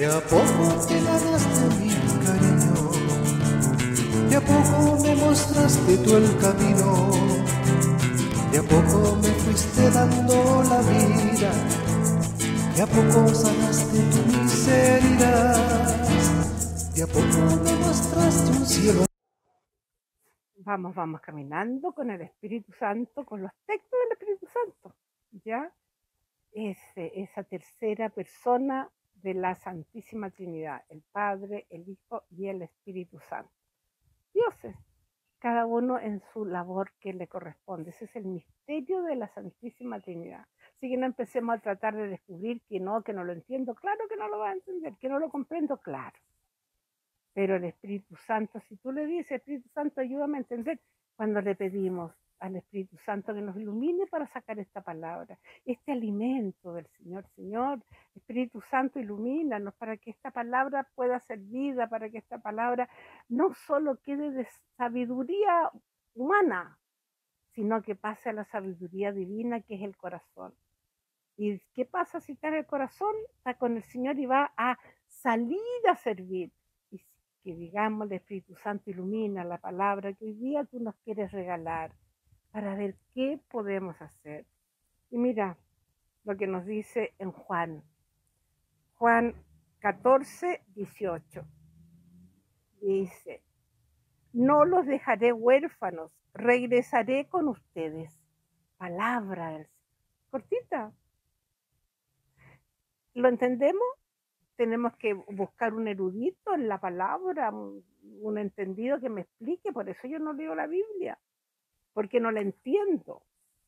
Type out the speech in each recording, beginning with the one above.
a poco te ganaste mi cariño, de a poco me mostraste tú el camino, de a poco me fuiste dando la vida, de a poco sanaste tu miseria, de a poco me mostraste un cielo. Vamos caminando con el Espíritu Santo, con los textos del Espíritu Santo, ¿ya? Esa tercera persona de la Santísima Trinidad, el Padre, el Hijo y el Espíritu Santo. Dioses, cada uno en su labor que le corresponde. Ese es el misterio de la Santísima Trinidad. Así que no empecemos a tratar de descubrir que no lo entiendo. Claro que no lo va a entender, que no lo comprendo, claro. Pero el Espíritu Santo, si tú le dices, Espíritu Santo, ayúdame a entender, cuando le pedimos al Espíritu Santo que nos ilumine para sacar esta palabra, este alimento del Señor. Señor, Espíritu Santo, ilumínanos para que esta palabra pueda ser vida, para que esta palabra no solo quede de sabiduría humana, sino que pase a la sabiduría divina que es el corazón. ¿Y qué pasa si está en el corazón? Está con el Señor y va a salir a servir. Y que digamos, el Espíritu Santo ilumina la palabra que hoy día tú nos quieres regalar para ver qué podemos hacer. Y mira lo que nos dice en Juan 14, 18. Dice, no los dejaré huérfanos, regresaré con ustedes. Palabra del Señor. Cortita. ¿Lo entendemos? Tenemos que buscar un erudito en la palabra, un entendido que me explique. Por eso yo no leo la Biblia, porque no la entiendo.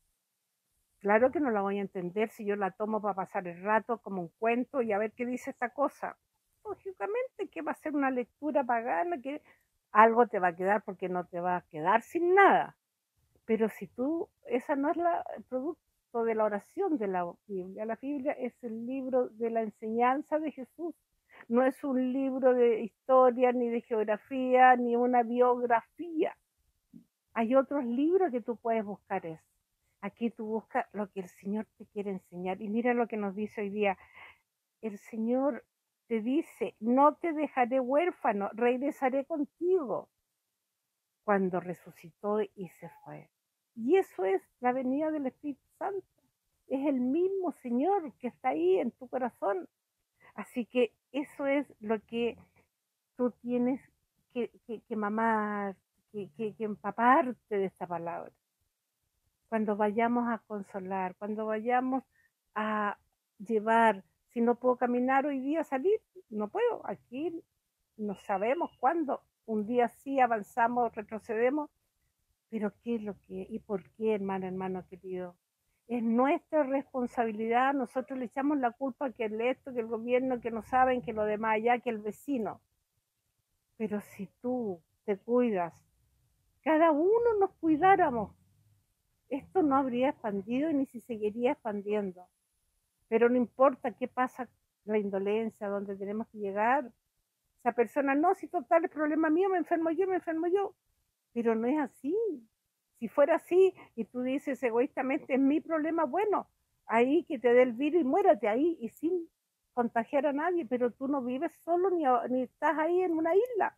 Claro que no la voy a entender si yo la tomo para pasar el rato como un cuento y a ver qué dice esta cosa. Lógicamente que va a ser una lectura pagana, que algo te va a quedar porque no te va a quedar sin nada. Pero si tú, esa no es el producto de la oración de la Biblia es el libro de la enseñanza de Jesús. No es un libro de historia, ni de geografía, ni una biografía. Hay otros libros que tú puedes buscar eso. Aquí tú buscas lo que el Señor te quiere enseñar. Y mira lo que nos dice hoy día. El Señor te dice, no te dejaré huérfano, regresaré contigo. Cuando resucitó y se fue. Y eso es la venida del Espíritu Santo. Es el mismo Señor que está ahí en tu corazón. Así que eso es lo que tú tienes que mamar, que empaparte de esta palabra. Cuando vayamos a consolar, cuando vayamos a llevar, si no puedo caminar hoy día, salir, no puedo. Aquí no sabemos cuándo. Un día sí avanzamos, retrocedemos, pero ¿qué es lo que y por qué, hermano querido? Es nuestra responsabilidad. Nosotros le echamos la culpa que el esto, que el gobierno, que no saben, que lo demás allá, que el vecino. Pero si tú te cuidas, cada uno nos cuidáramos, esto no habría expandido ni se seguiría expandiendo. Pero no importa qué pasa, la indolencia, donde tenemos que llegar. Esa persona, no, si total el problema mío, me enfermo yo. Pero no es así. Si fuera así y tú dices egoístamente, es mi problema, bueno, ahí que te dé el virus y muérate ahí y sin contagiar a nadie, pero tú no vives solo ni estás ahí en una isla.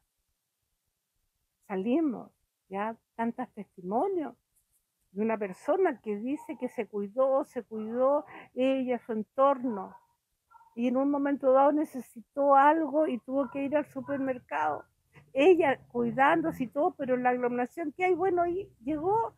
Salimos, ya tantos testimonios de una persona que dice que se cuidó ella, su entorno, y en un momento dado necesitó algo y tuvo que ir al supermercado. Ella cuidándose y todo, pero en la aglomeración que hay, bueno, y llegó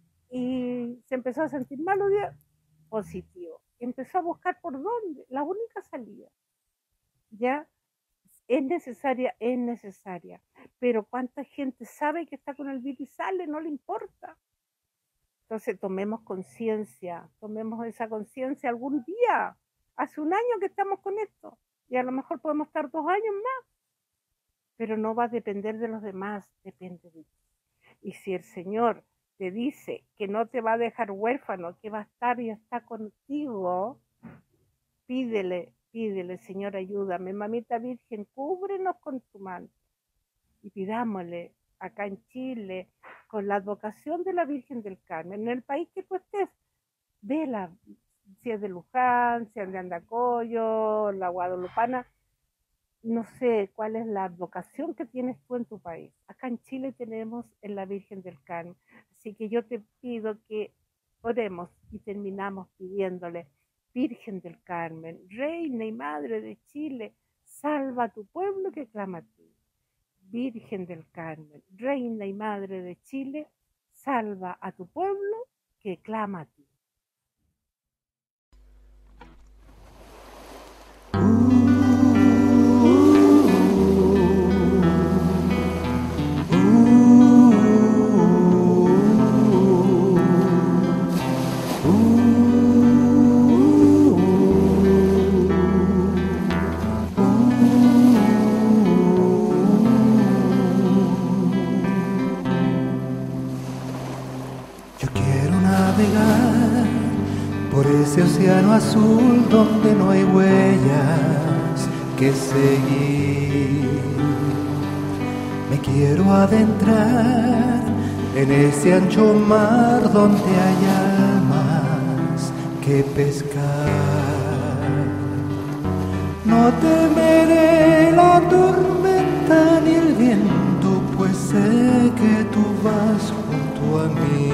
y se empezó a sentir mal, positivo. Empezó a buscar por dónde, la única salida. Ya es necesaria. Pero ¿cuánta gente sabe que está con el virus y sale? No le importa. Entonces tomemos conciencia, tomemos esa conciencia algún día. Hace un año que estamos con esto y a lo mejor podemos estar 2 años más, pero no va a depender de los demás, depende de ti. Y si el Señor te dice que no te va a dejar huérfano, que va a estar y está contigo, pídele, Señor, ayúdame. Mamita Virgen, cúbrenos con tu manto. Y pidámosle acá en Chile, con la advocación de la Virgen del Carmen, en el país que tú estés, vela, si es de Luján, si es de Andacollo, la Guadalupana, no sé cuál es la vocación que tienes tú en tu país. Acá en Chile tenemos en la Virgen del Carmen. Así que yo te pido que oremos y terminamos pidiéndole, Virgen del Carmen, Reina y Madre de Chile, salva a tu pueblo que clama a ti. Virgen del Carmen, Reina y Madre de Chile, salva a tu pueblo que clama a ti. Por ese océano azul donde no hay huellas que seguir. Me quiero adentrar en ese ancho mar donde hay almas que pescar. No temeré la tormenta ni el viento, pues sé que tú vas junto a mí.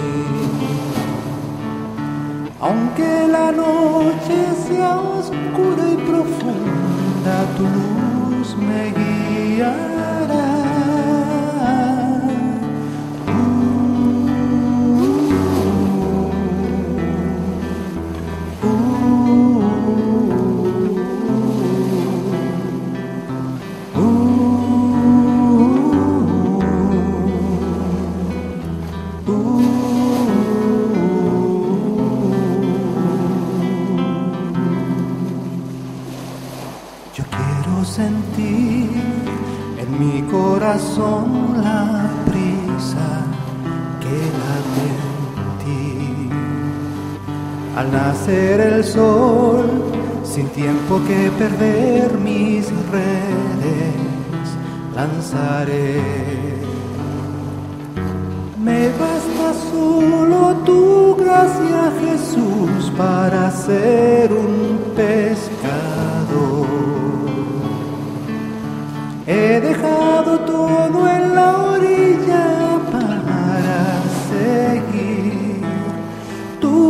Aunque la noche sea oscura y profunda, tu luz me guiará. Sentir en mi corazón la prisa que late en ti. Al nacer el sol, sin tiempo que perder, mis redes lanzaré. Me basta solo tu gracia, Jesús, para ser un pescador. He dejado todo en la orilla para seguir tu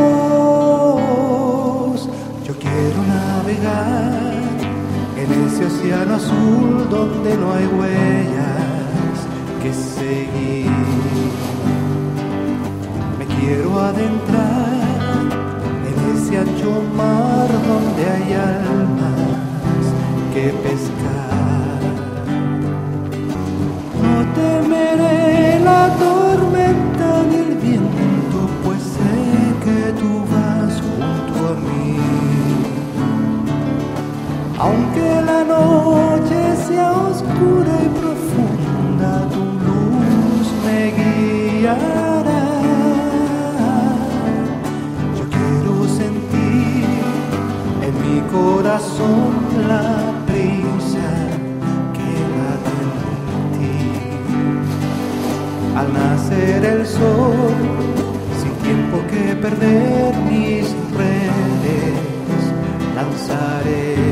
voz. Yo quiero navegar en ese océano azul donde no hay huellas que seguir. Me quiero adentrar en ese ancho mar donde hay almas que pescar. No temeré la tormenta ni el viento, pues sé que tú vas junto a mí. Aunque la noche sea oscura y profunda, tu luz me guiará. Yo quiero sentir en mi corazón la prisa que late en ti. Al nacer el sol, sin tiempo que perder, mis redes lanzaré.